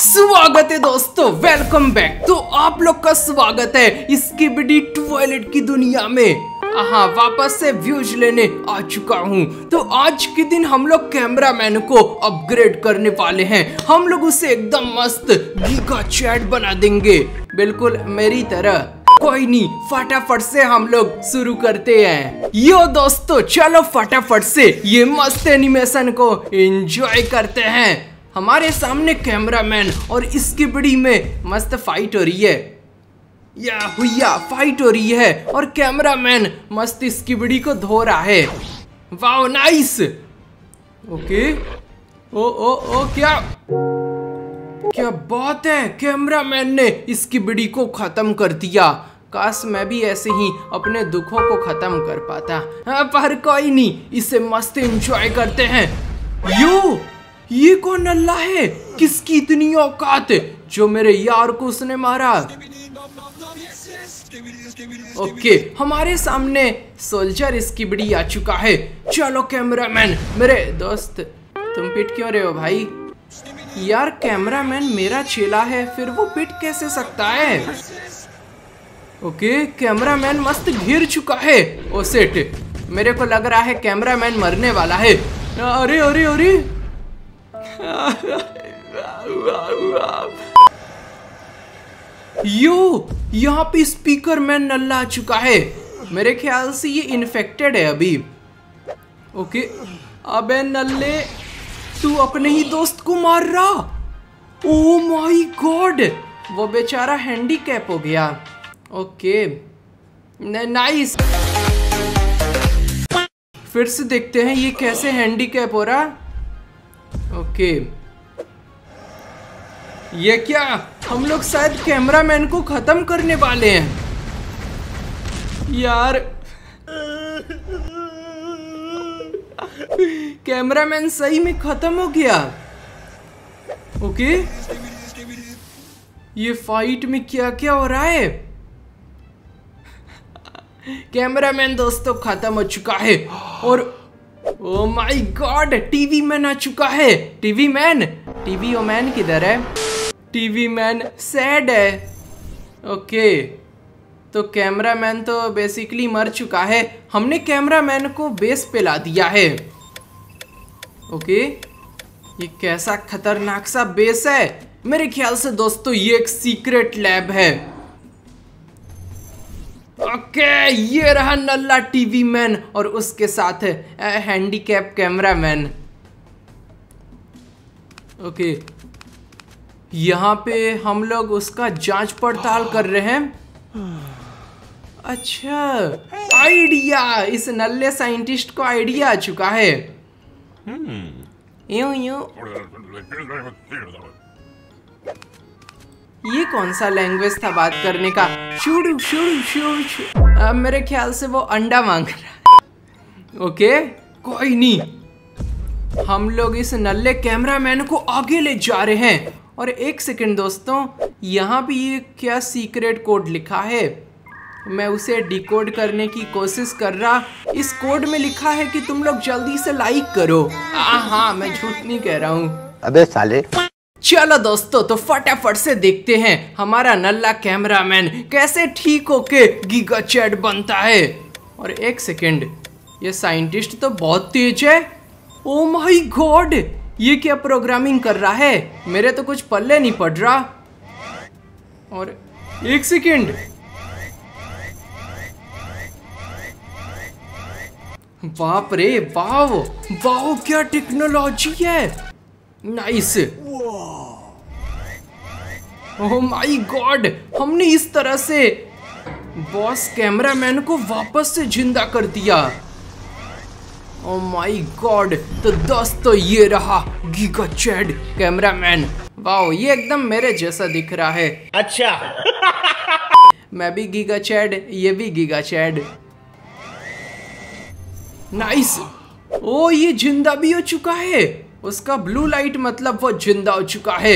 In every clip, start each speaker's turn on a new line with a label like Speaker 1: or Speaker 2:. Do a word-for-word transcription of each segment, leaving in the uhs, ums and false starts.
Speaker 1: स्वागत है दोस्तों, वेलकम बैक। तो आप लोग का स्वागत है स्किबिडी टॉयलेट की दुनिया में। हाँ, वापस से व्यूज लेने आ चुका हूँ। तो आज के दिन हम लोग कैमरामैन को अपग्रेड करने वाले हैं। हम लोग उसे एकदम मस्त गीगा चैट बना देंगे, बिल्कुल मेरी तरह। कोई नहीं, फटाफट से हम लोग शुरू करते हैं। यो दोस्तों, चलो फटाफट से ये मस्त एनिमेशन को एंजॉय करते हैं। हमारे सामने कैमरामैन और स्किबिडी में मस्त फाइट हो रही है। या हुआ फाइट हो रही है और कैमरामैन मस्त स्किबिडी को धो रहा है। Wow nice. Okay, oh oh oh क्या क्या बात है, कैमरामैन ने स्किबिडी को खत्म कर दिया। काश मैं भी ऐसे ही अपने दुखों को खत्म कर पाता। हाँ, पर कोई नहीं, इसे मस्त एंजॉय करते हैं। यू ये कौन नल्ला है? किसकी इतनी औकात जो मेरे यार को उसने मारा? ओके, हमारे सामने सोल्जर स्किबिडी आ चुका है। चलो कैमरामैन, मेरे दोस्त तुम पिट क्यों रहे हो भाई? यार कैमरामैन मेरा चेला है, फिर वो पिट कैसे सकता है? ओके, कैमरामैन मस्त घिर चुका है। ओ सेट, मेरे को लग रहा है कैमरामैन मरने वाला है। अरे अरे अरे यो, यहाँ पे स्पीकर मैन नल्ला आ चुका है। मेरे ख्याल से ये इन्फेक्टेड है अभी। ओके, अबे नल्ले, तू अपने ही दोस्त को मार रहा? ओ माय गॉड, वो बेचारा हैंडीकैप हो गया। Okay nice. फिर से देखते हैं ये कैसे हैंडीकैप हो रहा। ओके, ये क्या, हम लोग शायद कैमरामैन को खत्म करने वाले हैं यार। कैमरामैन सही में खत्म हो गया। ओके, ये फाइट में क्या क्या हो रहा है? कैमरामैन दोस्तों खत्म हो चुका है और oh my God, TV man आ चुका है। TV man, TV oh man किधर है? टीवी मैन सैड है। ओके, तो कैमरामैन तो बेसिकली मर चुका है। हमने कैमरामैन को बेस पे ला दिया है। ओके, ये कैसा खतरनाक सा बेस है। मेरे ख्याल से दोस्तों ये एक सीक्रेट लैब है। ओके, ये रहा नल्ला टीवी मैन और उसके साथ हैंडीकैप कैमरामैन। ओके, यहाँ पे हम लोग उसका जांच पड़ताल कर रहे हैं। अच्छा, आइडिया, इस नल्ले साइंटिस्ट को आइडिया आ चुका है। यूं यूं, ये कौन सा लैंग्वेज था बात करने का? शुरू शुरू शुरू शुरू। अब मेरे ख्याल से वो अंडा मांग रहा है। ओके, कोई नहीं, हम लोग इस नल्ले कैमरामैन को आगे ले जा रहे हैं। और एक सेकंड दोस्तों, यहाँ भी ये क्या सीक्रेट कोड लिखा है? मैं उसे डिकोड करने की कोशिश कर रहा। इस कोड में लिखा है कि तुम लोग जल्दी से लाइक करो। हाँ हाँ, मैं झूठ नहीं कह रहा हूँ।
Speaker 2: अबे साले।
Speaker 1: चलो दोस्तों, तो फटाफट से देखते हैं हमारा नल्ला कैमरामैन कैसे ठीक होके गीगा चैट बनता है। और एक सेकंड, ये साइंटिस्ट तो बहुत तेज है। ओ माय गॉड, ये क्या प्रोग्रामिंग कर रहा है? मेरे तो कुछ पल्ले नहीं पड़ रहा। और एक सेकंड, बाप रे, वाव वाव, क्या टेक्नोलॉजी है। नाइस। ओह माय गॉड, हमने इस तरह से बॉस कैमरामैन को वापस से जिंदा कर दिया। ओह माय गॉड, तो दोस्तों ये रहा गीगा चैट कैमरामैन। वाओ, ये एकदम मेरे जैसा दिख रहा है।
Speaker 2: अच्छा।
Speaker 1: मैं भी गीगा चैट, ये भी गीगा चैट। नाइस। ओ, ये जिंदा भी हो चुका है। उसका ब्लू लाइट मतलब वो जिंदा हो चुका है।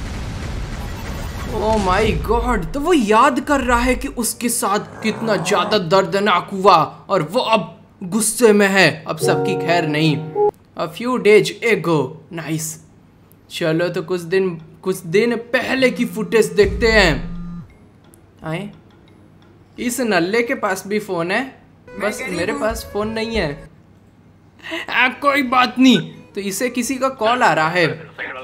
Speaker 1: ओह माय गॉड, तो वो याद कर रहा है कि उसके साथ कितना ज्यादा दर्दनाक हुआ और वो अब गुस्से में है। अब सबकी खैर नहीं। A few days ago. Nice. चलो, तो कुछ दिन कुछ दिन पहले की फुटेज देखते हैं। आए, इस नल्ले के पास भी फोन है, बस मेरे पास फोन नहीं है। आ, कोई बात नहीं। तो इसे किसी का कॉल आ रहा है।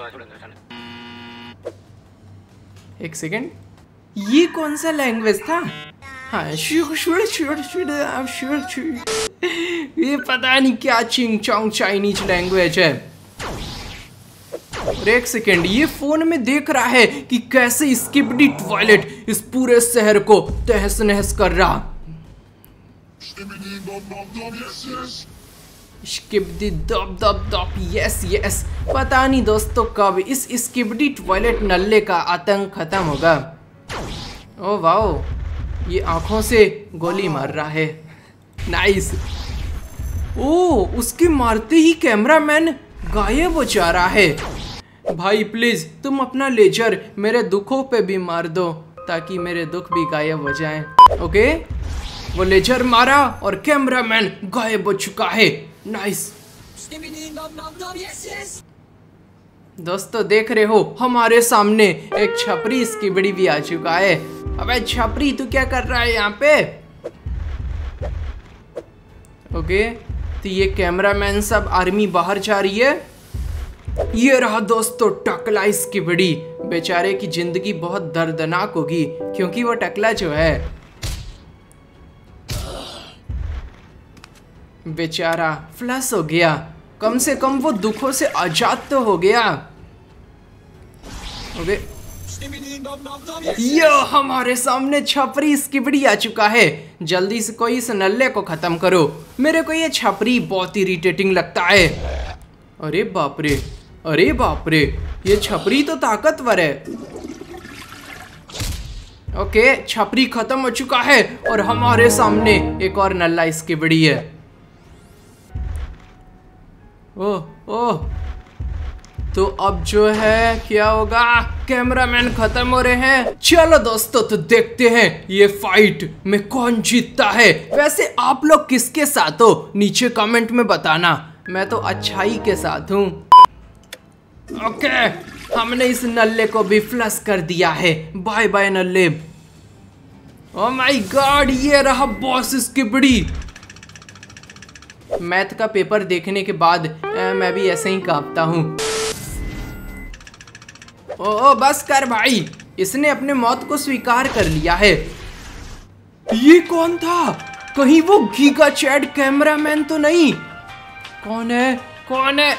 Speaker 1: एक सेकेंड, ये कौन सा लैंग्वेज था? हाँ, शुर शुर शुर शुर शुर शुर ये पता नहीं क्या चिंग चोंग चाइनीज लैंग्वेज है। और एक सेकेंड, ये फोन में देख रहा है कि कैसे स्किबिडी टॉयलेट इस पूरे शहर को तहस नहस कर रहा। स्किबिडी दब दब दब, यस यस। पता नहीं दोस्तों कब इस स्किबिडी टॉयलेट नल्ले का आतंक खत्म होगा। ओ वाओ, ये आंखों से गोली मार रहा है। नाइस। ओ, उसके मारते ही कैमरामैन गायब हो जा रहा है। भाई प्लीज तुम अपना लेजर मेरे दुखों पे भी मार दो ताकि मेरे दुख भी गायब हो जाएं। ओके, वो लेजर मारा और कैमरामैन गायब हो चुका है। नाइस। दोस्तों देख रहे हो, हमारे सामने एक छपरी स्किबिडी भी आ चुका है। अबे छपरी, तू क्या कर रहा है यहाँ पे? ओके, तो ये कैमरामैन सब आर्मी बाहर जा रही है। ये रहा दोस्तों टकला स्किबिडी। बेचारे की जिंदगी बहुत दर्दनाक होगी क्योंकि वो टकला जो है, बेचारा फ्लश हो गया। कम से कम वो दुखों से आजाद तो हो गया। ओके, यो हमारे सामने छपरी स्किबिडी आ चुका है। जल्दी से कोई इस नल्ले को खत्म करो। मेरे को ये छपरी बहुत इरिटेटिंग लगता है। अरे बाप रे, अरे बाप रे, ये छपरी तो ताकतवर है। ओके, छपरी खत्म हो चुका है और हमारे सामने एक और नल्ला स्किबिडी है। ओह ओह, तो अब जो है क्या होगा? कैमरामैन खत्म हो रहे हैं। चलो दोस्तों, तो देखते हैं ये फाइट में कौन जीतता है। वैसे आप लोग किसके साथ हो नीचे कमेंट में बताना। मैं तो अच्छाई के साथ हूँ। ओके, हमने इस नल्ले को भी फ्लश कर दिया है। बाय बाय नल्ले। ओह माय गॉड, ये रहा बॉस स्किबिडी। मैथ का पेपर देखने के बाद आ, मैं भी ऐसे ही कांपता हूँ। ओ बस कर भाई, इसने अपने मौत को स्वीकार कर लिया है। ये कौन था? कहीं वो गीगा चैट कैमरामैन तो नहीं? कौन है, कौन है?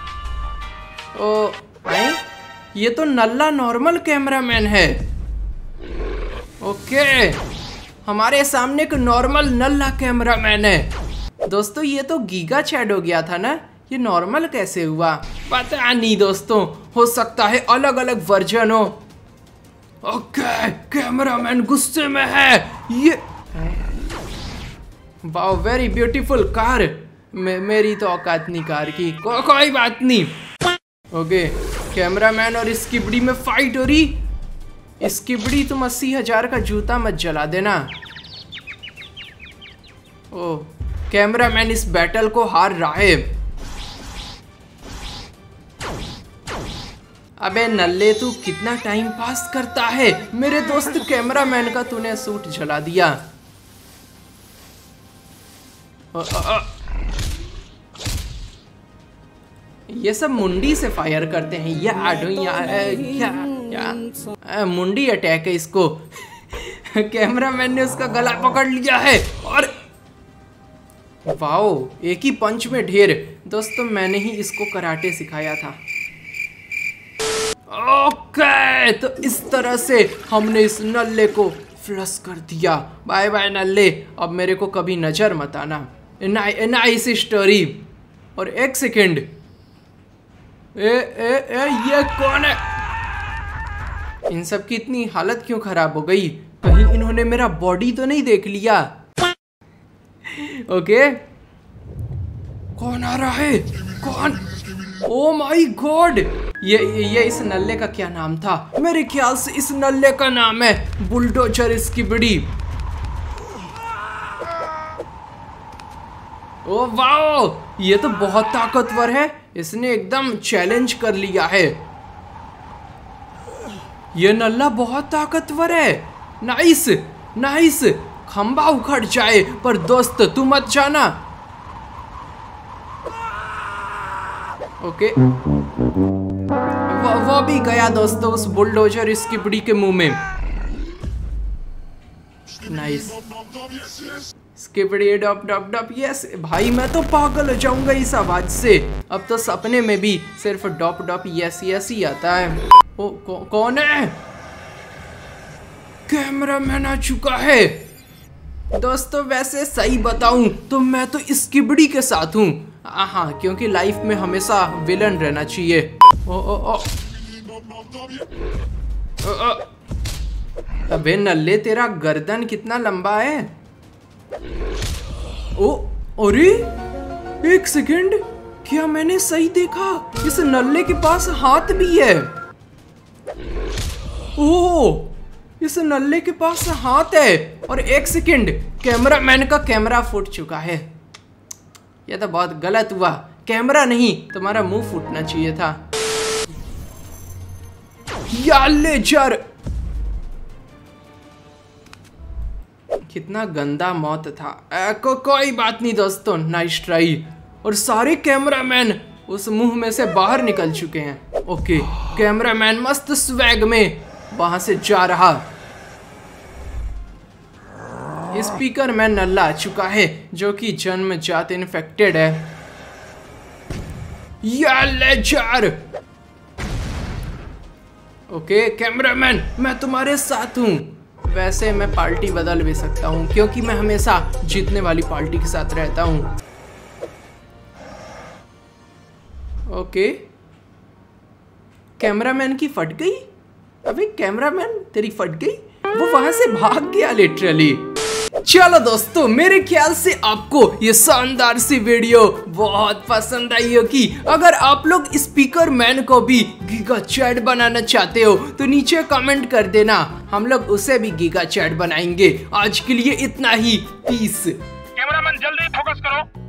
Speaker 1: ओ नहीं, ये तो नल्ला नॉर्मल कैमरामैन है। ओके, हमारे सामने एक नॉर्मल नल्ला कैमरामैन है। दोस्तों ये तो गीगा चैट हो गया था ना, ये नॉर्मल कैसे हुआ? पता नहीं दोस्तों, हो सकता है अलग अलग वर्जन हो। ओके, कैमरामैन गुस्से में है। ये वाओ, वेरी ब्यूटीफुल कार। मे, मेरी तो औकात नहीं कार की। को, कोई बात नहीं। ओके, कैमरामैन और स्किबिडी में फाइट हो रही। स्किबिडी तुम अस्सी हजार का जूता मत जला देना। ओ, कैमरामैन इस बैटल को हार रहा है। अबे नल्ले, तू कितना टाइम पास करता है? मेरे दोस्त कैमरामैन का तूने सूट जला दिया। आ, आ, आ। ये सब मुंडी से फायर करते हैं। या आडो या क्या क्या मुंडी अटैक है इसको। कैमरामैन ने उसका गला पकड़ लिया है और वाओ, एक ही पंच में ढेर। दोस्तों मैंने ही इसको कराटे सिखाया था। ओके, तो इस तरह से हमने इस नल्ले को फ्लश कर दिया। बाय बाय नल्ले, अब मेरे को कभी नजर मत आना। Nice story. और एक सेकेंड, ए, ए, ए, ये कौन है? इन सब की इतनी हालत क्यों खराब हो गई? कहीं इन्होंने मेरा बॉडी तो नहीं देख लिया? ओके, कौन आ रहा है? कौन? ओ माय गॉड, ये ये इस नल्ले का क्या नाम था? मेरे ख्याल से इस नल्ले का नाम है बुलडोजर स्किबिडी। ओ वाओ, ये तो बहुत ताकतवर है। इसने एकदम चैलेंज कर लिया है। ये नल्ला बहुत ताकतवर है। Nice nice. खंबा उखड़ जाए पर दोस्त तू मत जाना। ओके वो, वो भी गया दोस्तों उस बुलडोजर स्किपडी के मुंह में। नाइस। स्किपडी डॉप डॉप डॉप। यस भाई मैं तो पागल हो जाऊंगा इस आवाज से। अब तो सपने में भी सिर्फ डॉप डॉप यस यस ही आता है। ओ कौ, कौन है? कैमरामैन आ चुका है। दोस्तों वैसे सही बताऊं तो मैं तो स्किपडी के साथ हूँ। हाँ क्योंकि लाइफ में हमेशा विलन रहना चाहिए। ओ ओ ओ ओ ओ अबे नल्ले तेरा गर्दन कितना लंबा है। ओ अरे एक सेकंड, क्या मैंने सही देखा? इस नल्ले के पास हाथ भी है। ओ इस नल्ले के पास हाथ है। और एक सेकंड, कैमरामैन का कैमरा फूट चुका है। यह तो बहुत गलत हुआ। कैमरा नहीं तुम्हारा मुंह फूटना चाहिए था। या लेजर कितना गंदा मौत था। आ, को, कोई बात नहीं दोस्तों, नाइस ट्राई। और सारे कैमरामैन उस मुंह में से बाहर निकल चुके हैं। ओके कैमरामैन मस्त स्वैग में वहां से जा रहा। स्पीकर मैन नल्ला आ चुका है जो कि जन्मजात इन्फेक्टेड है। या लेजर। ओके कैमरामैन मैं तुम्हारे साथ हूँ। वैसे मैं पार्टी बदल भी सकता हूँ क्योंकि मैं हमेशा जीतने वाली पार्टी के साथ रहता हूँ। ओके कैमरामैन की फट गई। अबे कैमरामैन तेरी फट गई। वो वहां से भाग गया लिटरली। चलो दोस्तों मेरे ख्याल से आपको ये शानदार सी वीडियो बहुत पसंद आई होगी। अगर आप लोग स्पीकर मैन को भी गीगा चैट बनाना चाहते हो तो नीचे कमेंट कर देना, हम लोग उसे भी गीगा चैट बनाएंगे। आज के लिए इतना ही। पीस।
Speaker 2: कैमरामैन जल्दी फोकस करो।